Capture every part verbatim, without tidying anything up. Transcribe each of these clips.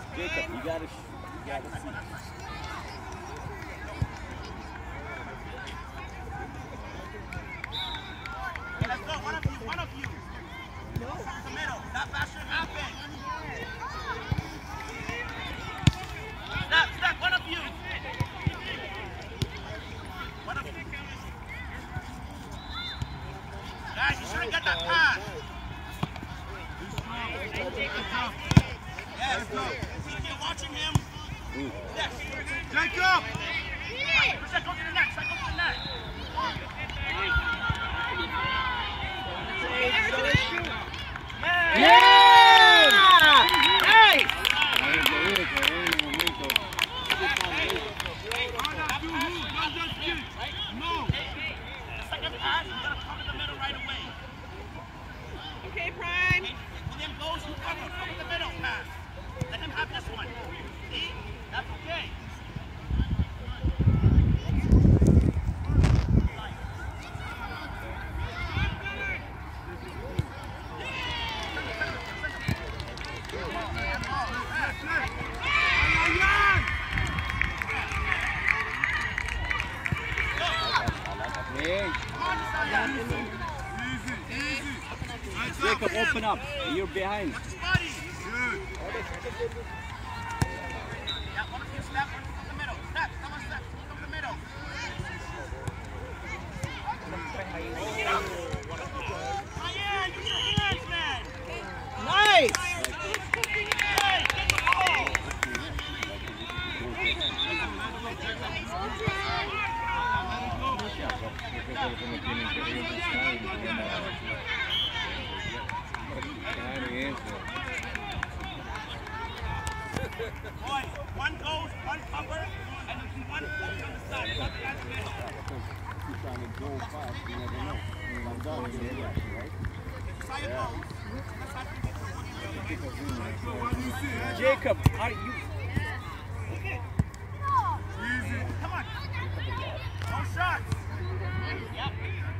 Jacob, you gotta, you gotta see. Hey, let's go. One of you. One of you. No. The middle. That fast should happen. Step, step. One of you. One of you. Guys, you shouldn't get that pass. Yes, go. You're watching him. Yes. Jacob! Push go to the net. Go to the net. Yeah! Nice! No. The second pass, you gotta cover the middle right away. Okay, Prime. When him goes, you cover, cover the middle pass. Let him have this one. See? That's okay. Jacob, open up. You're behind. Yeah, one of you step, one from the middle. Step, come on, step, from the middle. Ryan, use your hands, man. Nice! Hey, get the ball. Boy, one goes, one cover, and one on the side. One on the middle. Trying to go fast, you never know. I'm done with it, right? Yeah. Jacob, are you? Easy. Come on. No shots. Yep.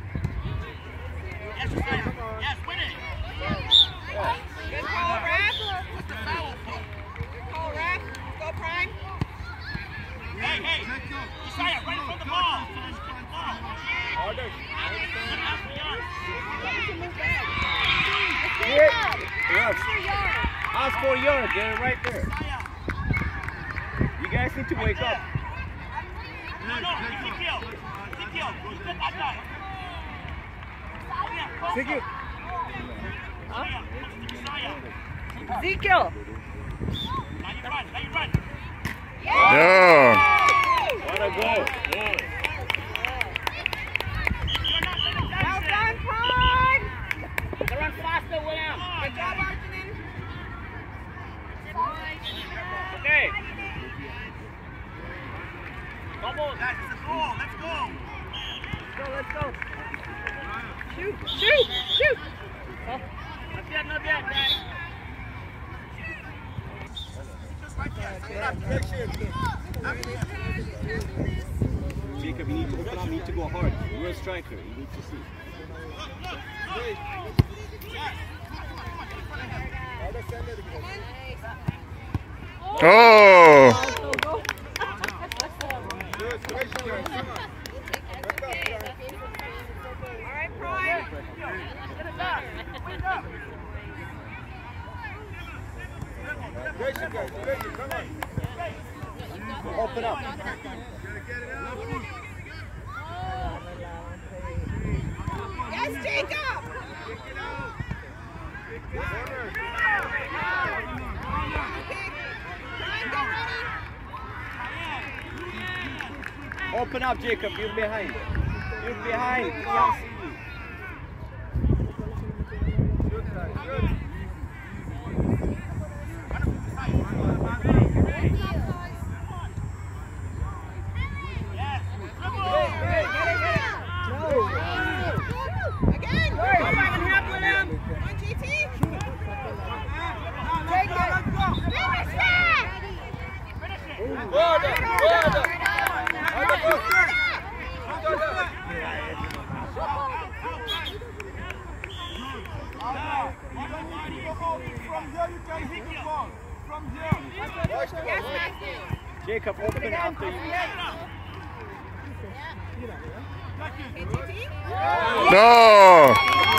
Yes, Josiah. Yes, win it. Good call, Rap. What's the foul for? Good call, Rap. Go, Prime. Hey, hey. Josiah, right in front of the ball. Finish the ball. Order. Yes. Ask for yards, they're right there. You guys need to wake up. No, no, Ezekiel. Ezekiel, you get that guy. Ezekiel. Huh? Ezekiel. Now you run, now you run. Yeah! What a goal. Well done, Prime. Run faster, William! Good job, Arjun. Okay! Come on! Guys, it's a goal, let's go. Let's go, let's go. Shoot, shoot, shoot. Oh, not yet, not yet, guys. Just like that. Jacob, you need to open up, you need to go hard. You're a striker, you need to see. Oh! Alright, Prime. Open up. Yes, Jacob. Open up, Jacob. You're behind. You're behind. You can't see you. Again. Come on, help William. Come on, G T. Take it. Finish that. Well done, well done. From here you can hit the ball. From here. Jacob, open it after you. No!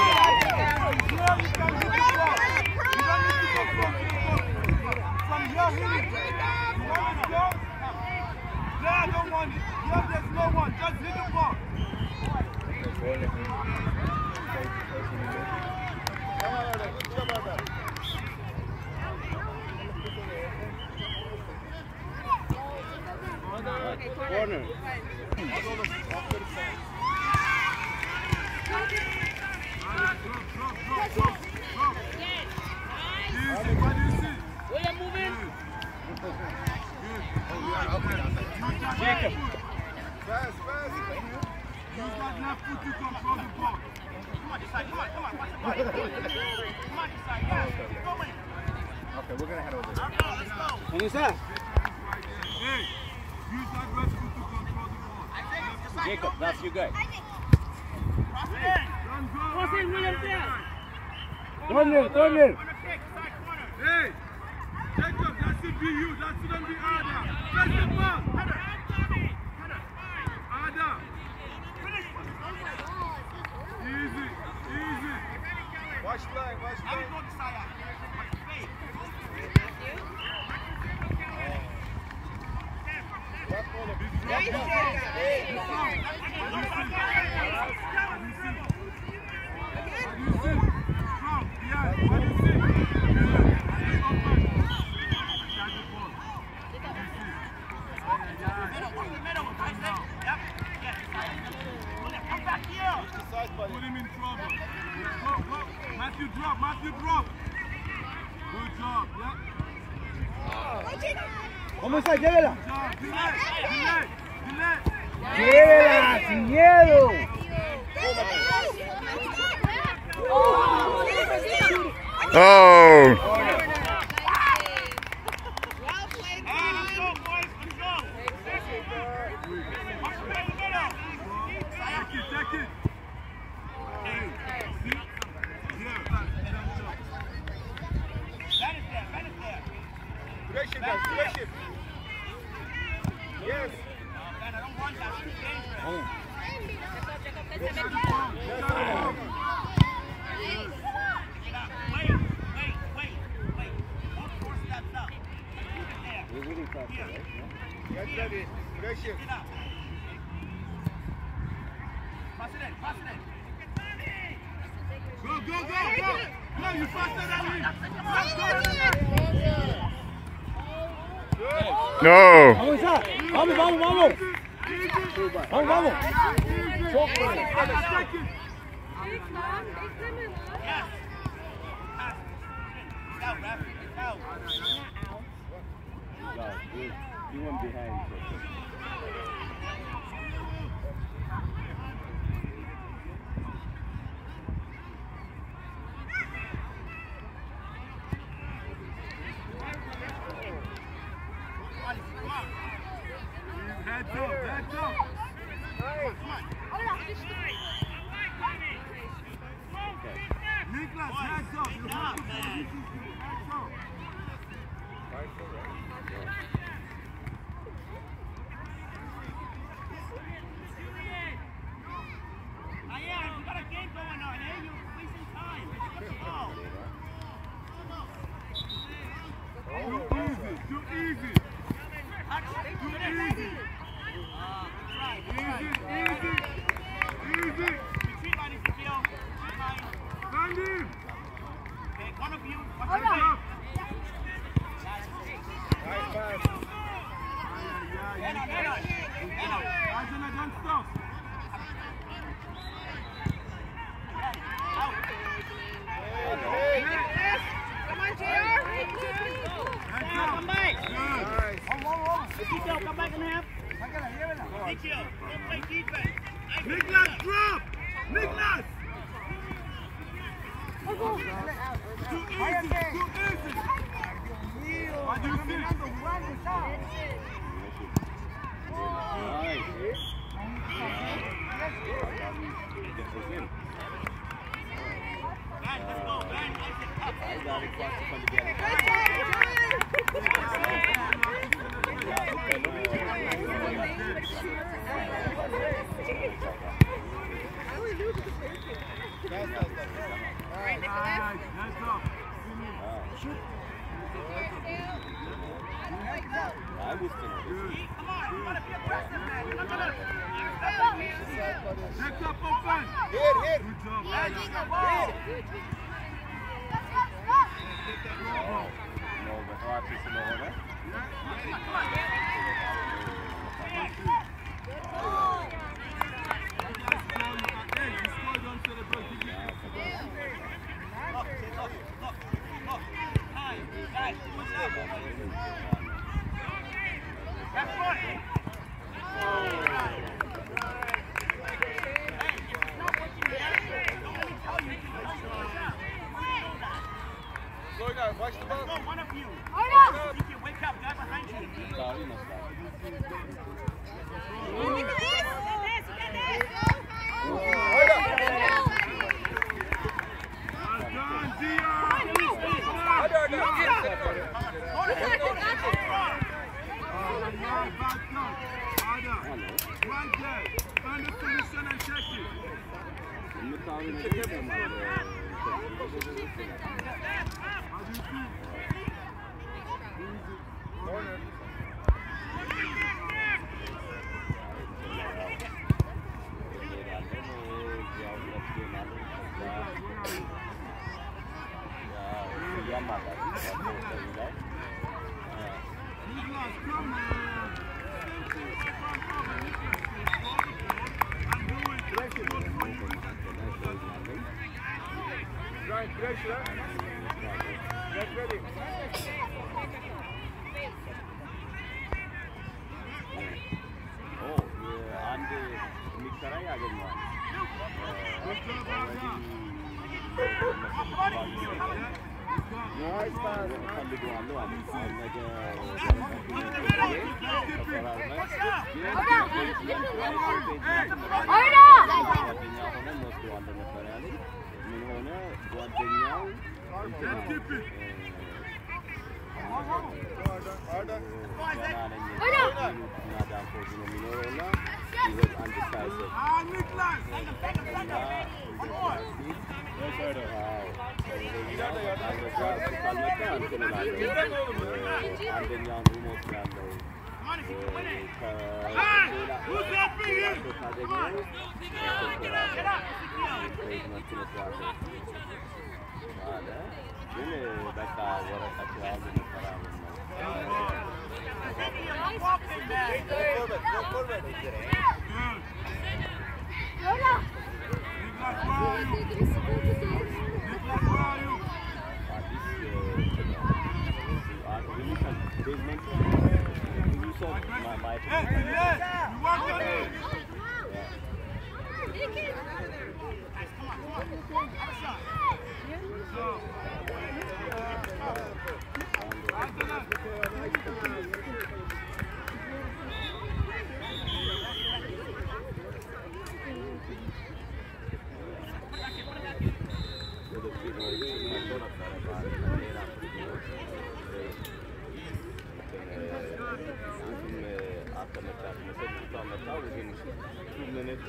I don't want it. Yeah, there's no one. Just hit the ball. Corner. William, move in. Jacob. Fast, fast. Use that left foot to control the ball. Come on, decide. Come on, come on. Watch the ball. Come on, decide. Yeah, go in. Okay, we're gonna head over there. Let's go. Who's that? Hey, use that left foot to control the ball. Jacob, that's your guy. Cross it in. Cross in, William, there. Turn in, turn in. Hey, Jacob, that should be you. That shouldn't be Ada. Press the ball. Ada. Easy, easy. Watch play, watch play. Nice, Put him in trouble. Go, go. Matthew, drop. Matthew, drop. Good job. Yeah. ¿Cómo está? Llévela. Good job. Delay. Delay. Delay. Llévela, sin miedo. Oh! Pressure, guys, pressure. Yes. I don't want that. It's dangerous. Oh. Wait, wait, wait, wait. Don't force that up. We're really fast, right? Get ready. Pressure. Get up. Pass it in, pass it in. Go, go, go, go. Go, you faster than me. Let's go. No! ¿Cómo está? Vamos, vamos, vamos. Vamos, vamos. You went behind. Heads up, heads up. Nicolas, heads up. You have to position you. Heads up. Diane, you got a game going on, eh? You're wasting time. Get the ball. Too easy, too easy. Too easy. Easy, easy, easy. Retreat line is the deal. Retreat line. Stand in. Okay, one of you. One Heads of you. up. Nice pass. Head on, head on. Head on. Arjuna, don't stop. Out. Come on, J R. Heads Yeah, up. come back. Nice. Ezekiel, come back and have. Ezekiel, don't play defense. Nicolas, drop. Nicolas. Too easy, too easy. What do you think? Man, let's go, man. I got it. Good job, John. distance. Come on, you gotta be aggressive, man. You're not gonna. Next up, open. Hit, hit. Good job. Yeah, Good just job. the ball. No, but what is the order? Watch the ball. Go, one of you. Hold You can wake up, guy behind you. Sorry, must have. on. Nicolas, you got this, you got this. Hold up. Done, Dion. Hold on, hold on. Hold it, hold it, hold it. Oh, no, back up. Ada, right there. Find the solution and check it. How do you feel? Corner. Nicolas, come on. Right, pressure. Get ready. Oh, and Nicolas again. Nice pass. Let's keep it. Order. Ah, Nicolas. Hey, who's that for you? Forward, go forward. Good. Lola. Nicolas, where are you? Nicolas, where are you? Hey, yes, you want it? So, after that. Two minutes,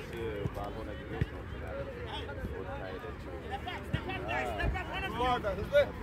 Order. Who's good?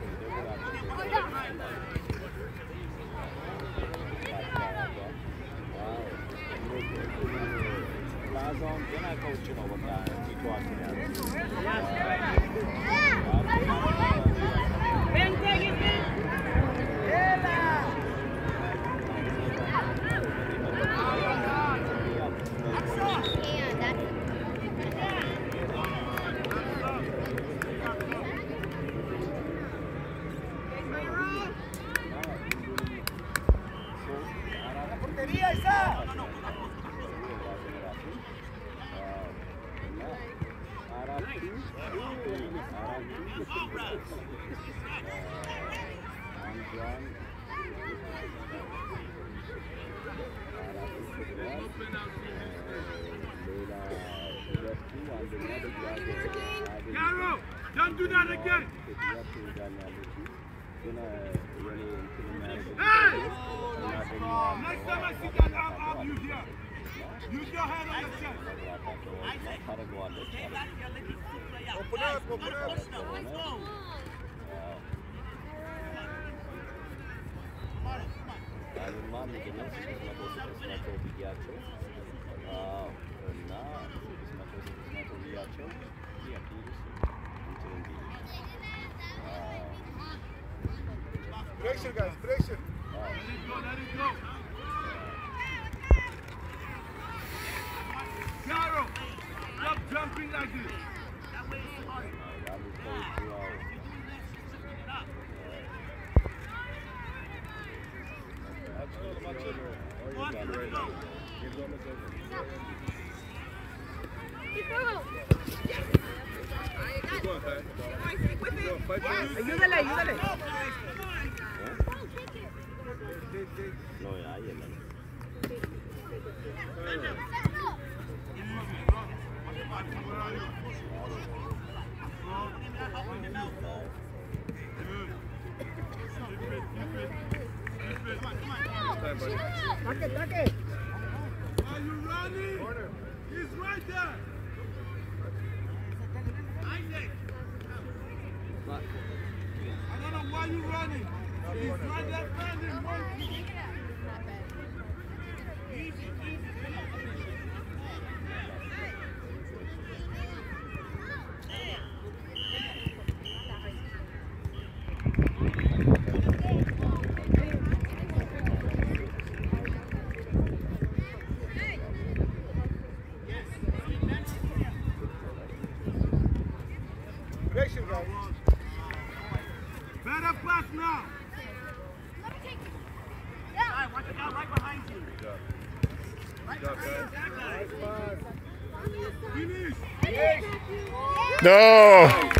Garo, don't do that again. Hey! Next time I see that arm, I'll use here. Use your head on your chest. Open up, open up. Iron Man sam Nicolas, posmatrao se posmatrao vidijačev, na posmatrao se posmatrao vidijačev i aktivi su u celom bilju. Pressure, guys, pressure. Let it go, let it go. Caro, stop jumping like this. Ayúdale, ayúdale. No, ahí es la. Taque, taque. Are you running? He's right there. Isaac. I don't know why you're running. He's right there standing. Easy, easy. Pressure, guys. Better pass now. Right, watch it out right behind you. Good job. Right Good job, behind guys. you, that guy. Finish. No!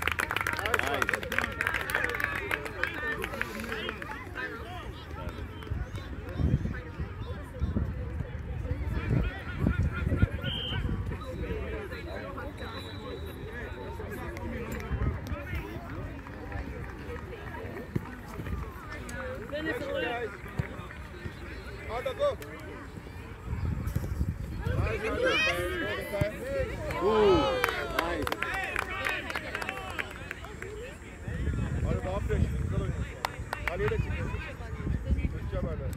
Pressure, guys. Arda, go. Nice, Arda. Ooh, nice. Arda, daha pressure. Güzel oynuyorsun. Ali'ye de çıkıyor. Good job, Arda.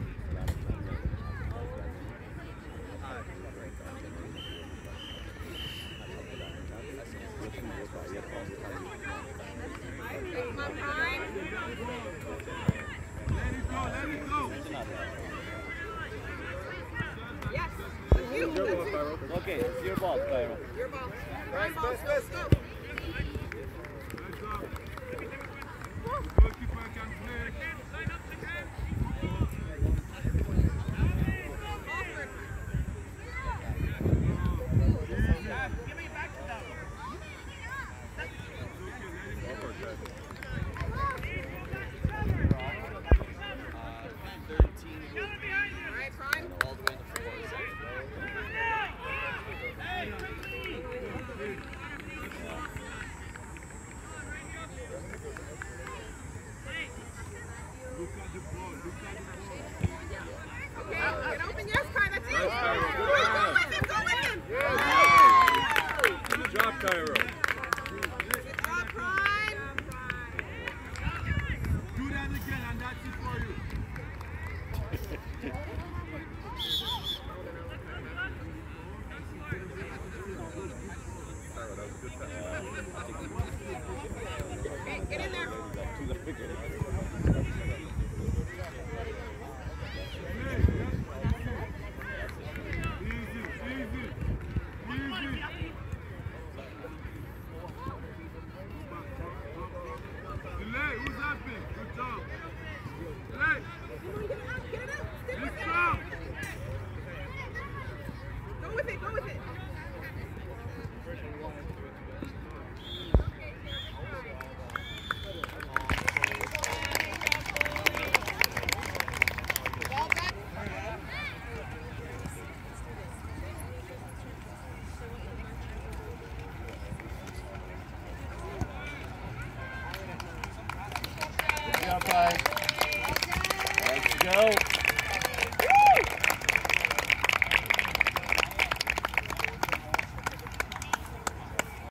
Let it go, let it go. Yes. You. Your ball, Cairo. Okay, it's your ball, Cairo. Your ball. Guys, Ball, best, go, best. go. Let's go. Goalkeeper can play. Give me back to them. All right, Prime. Look at the ball, look at the ball. Okay, get open. Yes, Kai, that's it. Nice, Cairo. Go Good with him, go with him. Good job, Cairo. Good job, Prime. Do that again, and that's it for you. Cairo, that was a good pass. Okay, get in there. Easy, easy, easy. Delay, who's happy? Good job. Delay, Come on, get it out, get it out. Stick with it's it. strong. Go with it, go with it. Ball back. Good job, guys. Let's go.